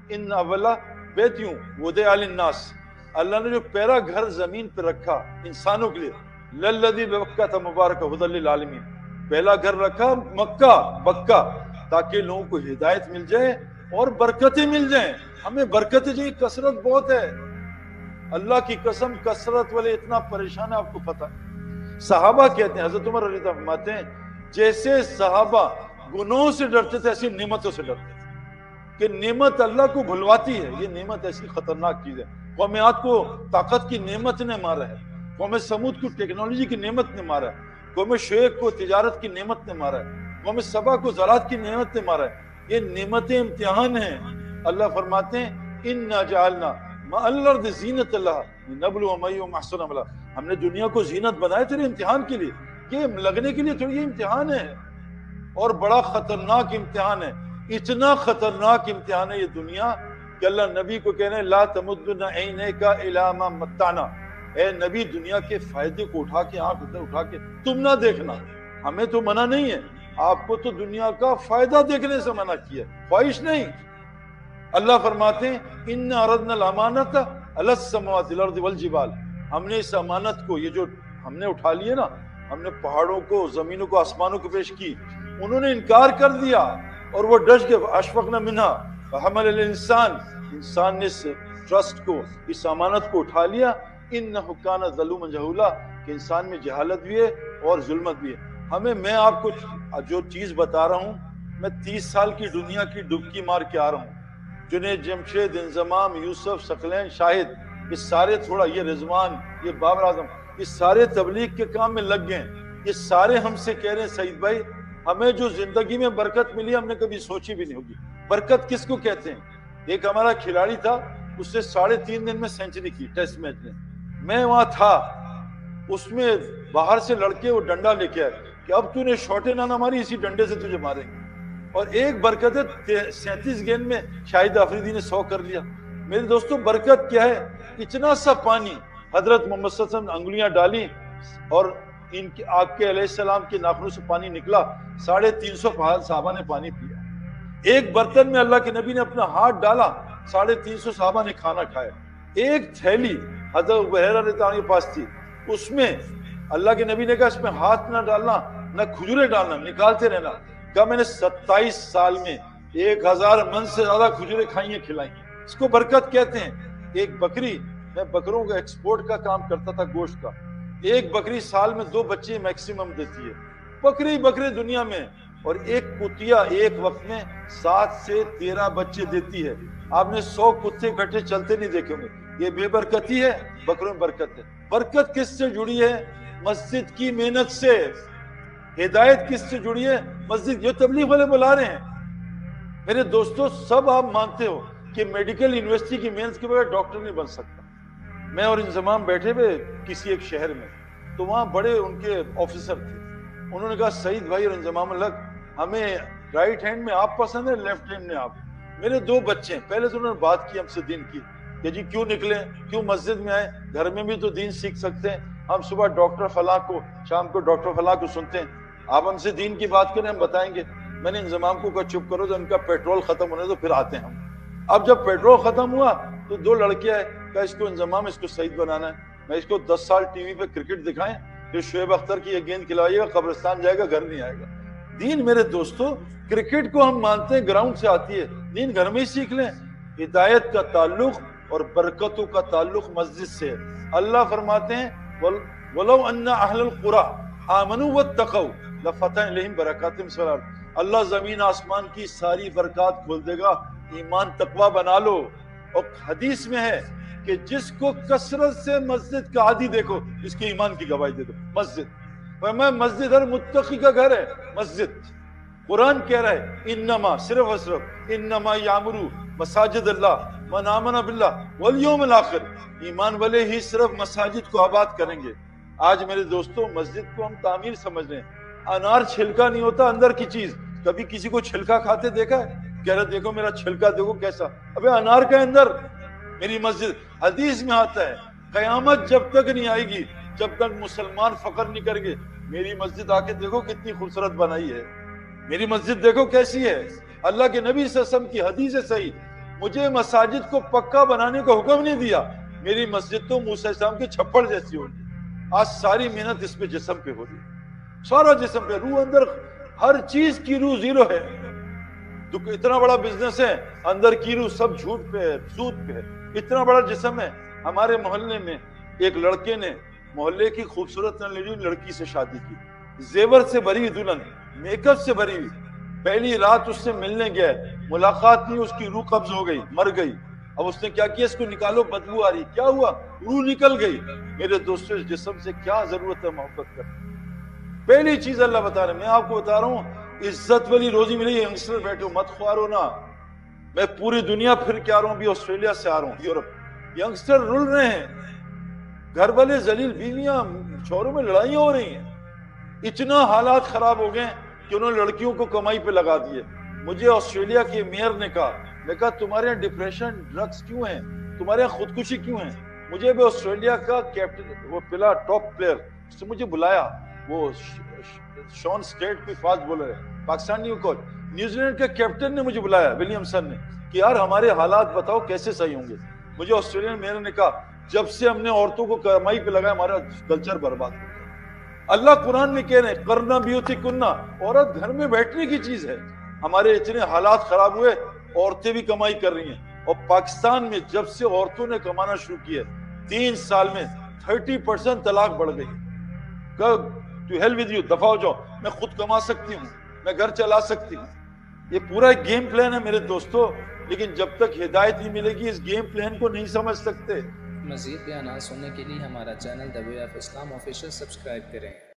ان اولا بیتیوں وضع للناس، اللہ نے جو پہلا گھر زمین پہ رکھا انسانوں کے لیے، للذی ببکۃ مبارک ھدی للعالمین، پہلا گھر رکھا مکہ بکہ، تاکہ لوگوں کو ہدایت مل جائے اور برکتیں مل جائیں۔ ہمیں برکتیں چاہیے، کثرت بہت ہے، اللہ کی قسم کثرت والے اتنا پریشان ہے، آپ کو پتہ ہے۔ صحابہ کہتے ہیں، حضرت عمر رضی اللہ عنہ فرماتے ہیں جیسے صحابہ گناہوں سے ڈرتے تھے ایسی نعمتوں سے ڈرتے تھے، کہ نعمت اللہ کو بھلواتی ہے، یہ نعمت ایسی خطرناک چیز ہے۔ قوم عاد کو طاقت کی نعمت نے مارا ہے، قوم سمود کو ٹیکنالوجی کی نعمت نے مارا ہے، قوم شعیب کو تجارت کی نعمت نے مارا ہے، قوم سبا کو زراعت کی نعمت نے مارا ہے۔ یہ نعمتیں امتحان ہیں۔ اللہ فرماتے ہیں اِنَّا جَعَلْنَا مَعَ الْأَرْضِ زِینَةً لَهَا لِنَبْلُوَهُمْ أَیُّهُمْ أَحْسَنُ عَمَلًا، ہم نے دنیا کو زینت بنایا تیرے امتحان کے لیے، یہ لگنے کے لیے تھوڑی، یہ امتحان ہے اور بڑا خطرناک امتحان ہے۔ اتنا خطرناک امتحان ہے یہ دنیا کہ اللہ نبی کو کہنے لا تمدن عینیک الی ما متعنا، اے نبی دنیا کے فائدے کو اٹھا کے، آنکھ ادھر اٹھا کے تم نہ دیکھنا، ہمیں تو منع نہیں ہے، آپ کو تو دنیا کا فائدہ دیکھنے سے منع کیا، خواہش نہیں۔ اللہ فرماتے ہیں ان عرضنا الامانۃ علی السماوات والارض والجبال، ہم نے اس امانت کو، یہ جو ہم نے اٹھا لیے نا، ہم نے پہاڑوں کو، زمینوں کو، آسمانوں کو پیش کی، انہوں نے انکار کر دیا اور وہ ڈج گئے، اشفقنا منہا وحمل الانسان، انسان نے اس ٹرسٹ کو، اس امانت کو اٹھا لیا، انہ کان ظلوما جہولا، کہ انسان میں جہالت بھی ہے اور ظلمت بھی ہے۔ ہمیں، میں آپ کو جو چیز بتا رہا ہوں، میں 30 سال کی دنیا کی ڈبکی مار کے آ رہا ہوں۔ جنید جمشید، انضمام، یوسف، ثقلین، شاہد، یہ سارے، تھوڑا یہ رضوان، یہ بابر اعظم، یہ سارے تبلیغ کے کام میں لگ گئے ہیں۔ یہ سارے ہم سے کہہ رہے ہیں سعید بھائی ہمیں جو زندگی میں برکت ملی ہم نے کبھی سوچی بھی نہیں ہوگی۔ برکت کس کو کہتے ہیں؟ ایک ہمارا کھلاڑی تھا، اس سے 3.5 دن میں سینچری کی ٹیسٹ میچ میں، میں وہاں تھا، اس میں باہر سے لڑکے وہ ڈنڈا لے کے آئے کہ اب تو نے شاٹیں نہ ماری، اسی ڈنڈے سے تجھے ماریں گے، اور ایک برکت ہے 37 گیند میں شاہد آفریدی نے 100 کر لیا۔ میرے دوستو برکت کیا ہے؟ اتنا سا پانی حضرت محمد صلی اللہ علیہ وسلم نے انگلیاں ڈالی اور ان کے آپ کے علیہ السلام کے ناخنوں سے پانی نکلا، 350 صحابہ نے پانی پیا۔ ایک برتن میں اللہ کے نبی نے اپنا ہاتھ ڈالا، 350 صحابہ نے کھانا کھایا۔ ایک تھیلی حضرت ابو ہریرہ رضی اللہ عنہ کے پاس تھی، اس میں اللہ کے نبی نے کہا اس میں ہاتھ نہ ڈالنا، نہ کھجوریں ڈالنا، نکالتے رہنا۔ کہا میں نے 27 سال میں 1000 من سے زیادہ کھجوریں کھائی ہیں، کھلائی ہیں۔ اس کو برکت کہتے ہیں۔ ایک بکری، میں بکروں کا ایکسپورٹ کا کام کرتا تھا، گوشت کا، ایک بکری سال میں 2 بچے میکسیمم دیتی ہے، بکری دنیا میں، اور ایک کتیا ایک وقت میں 7 سے 13 بچے دیتی ہے۔ آپ نے 100 کتے اکٹھے چلتے نہیں دیکھے ہوں گے۔ یہ بے برکتی ہے؟ بکروں میں برکت ہے۔ برکت کس سے جڑی ہے؟ مسجد کی محنت سے۔ ہدایت کس سے جڑی ہے؟ مسجد۔ جو تبلیغ والے بلا رہے ہیں میرے دوستو، سب آپ مانتے ہو کہ میڈیکل یونیورسٹی کی محنت کے بغیر ڈاکٹر نہیں بن سکتا۔ میں اور انضمام بیٹھے ہوئے کسی ایک شہر میں، تو وہاں بڑے ان کے آفیسر تھے، انہوں نے کہا سعید بھائی اور انضمام الحق، ہمیں رائٹ ہینڈ میں آپ پسند ہے، لیفٹ ہینڈ میں آپ۔ میرے 2 بچے ہیں، پہلے تو انہوں نے بات کی ہم سے دین کی کہ جی کیوں نکلے، کیوں مسجد میں آئے، گھر میں بھی تو دین سیکھ سکتے ہیں، ہم صبح ڈاکٹر فلاں کو، شام کو ڈاکٹر فلاں کو سنتے ہیں، آپ ہم سے دین کی بات کریں، ہم بتائیں گے۔ میں نے انضمام کو کہا چپ کرو، تو ان کا پیٹرول ختم ہونے تو پھر آتے ہیں ہم۔ اب جب پیٹرول ختم ہوا تو 2 لڑکے آئے، کہا اس کو انضمام، اس کو سعید بنانا ہے، میں اس کو 10 سال ٹی وی پہ کرکٹ دکھائیں، پھر شعیب اختر کی یہ گیند کھلائیے گا، قبرستان جائے گا، گھر نہیں آئے گا۔ دین میرے دوستو، کرکٹ کو ہم مانتے ہیں گراؤنڈ سے آتی ہے، دین گھر میں ہی سیکھ لیں۔ ہدایت کا تعلق اور برکتوں کا تعلق مسجد سے ہے۔ اللہ فرماتے ہیں وَلَوْ أَنَّ أَهْلَ الْقُرَىٰ آمَنُوا وَاتَّقَوْا لَفَتَحْنَا عَلَيْهِمْ بَرَكَاتٍ مِّنَ السَّمَاءِ، اللہ زمین آسمان کی ساری برکات کھول دے گا، ایمان تقویٰ بنا لو۔ اور حدیث میں ہے کہ جس کو کثرت سے مسجد کا عادی دیکھو، اس کے ایمان کی گواہی دے دو۔ مسجد، میں مسجد ہر متقی کا گھر ہے مسجد۔ قرآن کہہ رہا ہے انما، صرف اور صرف انما یامرو مساجد اللہ من آمن باللہ والیوم الآخر، ایمان والے ہی صرف مساجد کو آباد کریں گے۔ آج میرے دوستوں مسجد کو ہم تعمیر سمجھ رہے ہیں۔ انار چھلکا نہیں ہوتا، اندر کی چیز۔ کبھی کسی کو چھلکا کھاتے دیکھا ہے؟ کہہ رہے دیکھو میرا چھلکا دیکھو کیسا، ابے انار کا اندر میری مسجد۔ حدیث میں آتا ہے قیامت جب تک نہیں آئے گی جب تک مسلمان فخر نہیں کریں گے میری مسجد آ کے دیکھو کتنی خوبصورت بنائی ہے، میری مسجد دیکھو کیسی ہے۔ اللہ کے نبی صلی اللہ علیہ وسلم کی حدیث ہے صحیح، مجھے مساجد کو پکا بنانے کا حکم نہیں دیا. میری مسجد تو موسیٰ السلام کے چھپڑ جیسی ہوگی. آج ساری محنت اس پہ جسم پہ ہو رہی ہے, سارا جسم پہ, روح اندر ہر چیز کی روح زیرو ہے. تو اتنا بڑا بزنس ہے, اندر کی روح سب جھوٹ پہ ہے, سود پہ ہے. اتنا بڑا جسم ہے. ہمارے محلے میں ایک لڑکے نے محلے کی خوبصورت لڑکی سے شادی کی, زیور سے بھری ہوئی دلہن, میک اپ سے بھری ہوئی. پہلی رات اس سے ملنے گیا, ملاقات نہیں, اس کی روح قبض ہو گئی, مر گئی. اب اس نے کیا کیا, اس کو نکالو, بدبو آ رہی. کیا ہوا؟ روح نکل گئی. میرے دوستو, اس جسم سے کیا ضرورت ہے محبت کرنے. پہلی چیز اللہ بتا رہے ہیں, میں آپ کو بتا رہا ہوں, عزت والی روزی ملی. ینگسٹر بیٹھے ہو, مت خوار ہو نا. میں پوری دنیا پھر کے آ رہا ہوں, بھی آسٹریلیا سے آ رہا ہوں, یورپ. ینگسٹر رول رہے ہیں, گھر والے ذلیل, بیویاں شوہروں میں لڑائیاں ہو رہی ہیں. اتنا حالات خراب ہو گئے کہ انہوں نے لڑکیوں کو کمائی پہ لگا دیے. مجھے آسٹریلیا کے میئر نے کہا تمہارے یہاں ڈپریشن, ڈرگز کیوں ہیں, تمہارے یہاں خودکشی کیوں ہیں. مجھے بھی آسٹریلیا کا کیپٹن, وہ پلا ٹاپ پلیئر, اس نے مجھے بلایا. وہ شون اسٹیٹ کوئی فاسٹ بولر ہے, Pakistani coach. New Zealand captain نے مجھے بلایا, ولیمسن نے, کہ یار ہمارے حالات بتاؤ کیسے صحیح ہوں گے. مجھے آسٹریلین میئر نے کہا جب سے ہم نے عورتوں کو کمائی پہ لگایا ہمارا کلچر برباد ہو گیا. اللہ قرآن میں کہہ رہے ہیں کرنا بیوتکننا, عورت گھر میں بیٹھنے کی چیز ہے. ہمارے اتنے حالات خراب ہوئے, عورتیں بھی کمائی کر رہی ہیں. اور پاکستان میں جب سے عورتوں نے کمانا شروع کیا 3 سال میں 30% طلاق بڑھ گئی. ٹو ہیل ود یو, دفع ہو جاؤ, میں خود کما سکتی ہوں, میں گھر چلا سکتی ہوں. یہ پورا ایک گیم پلان ہے میرے دوستو, لیکن جب تک ہدایت نہیں ملے گی اس گیم پلان کو نہیں سمجھ سکتے. مزید بیانات سننے کے لیے ہمارا channel The Way of Islam official subscribe کریں.